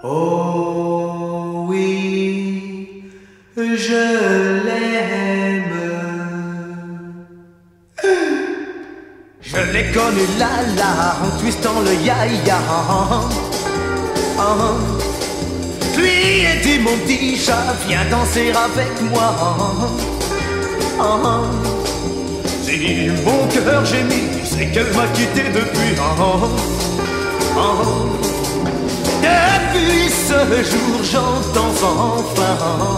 Oh oui, je l'aime. Je l'ai connu là, en twistant le ya-ya. Je lui ai dit mon petit chat, viens danser avec moi. Si mon cœur gémit, c'est qu'elle m'a quitté depuis. Depuis ce jour, j'entends enfin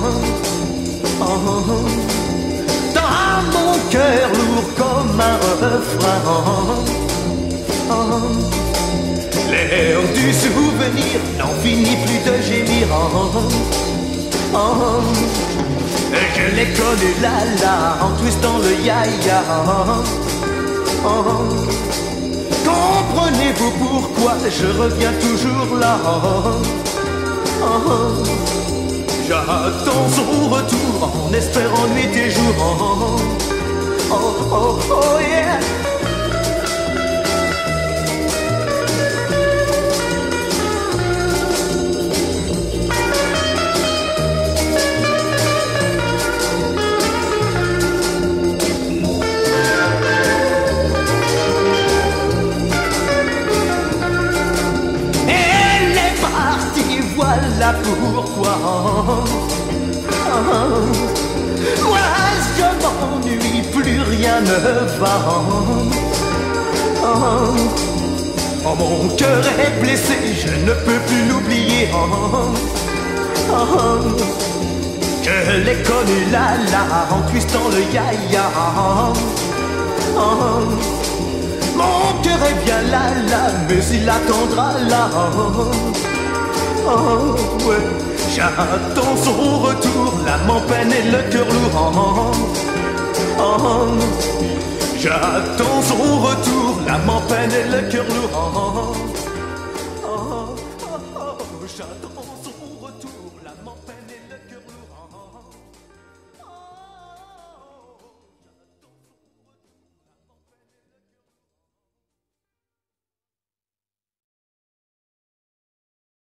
dans mon cœur lourd comme un refrain. L'air du souvenir n'en finit plus de gémir. Je l'ai connu là, en twistant le ya-ya. Comprenez-vous pourquoi je reviens toujours là? J'attends son retour en espérant nuit et jour. Oh yeah. Voilà pourquoi moi je m'ennuie, plus rien ne va. Oh, mon cœur est blessé, je ne peux plus l'oublier. Je l'ai connu là, en twistant le ya-ya. Mon cœur est bien là, mais il attendra là. Oh ouais, j'attends son retour, l'âme en peine et le cœur lourd. J'attends son retour, l'âme en peine et le cœur lourd. J'attends.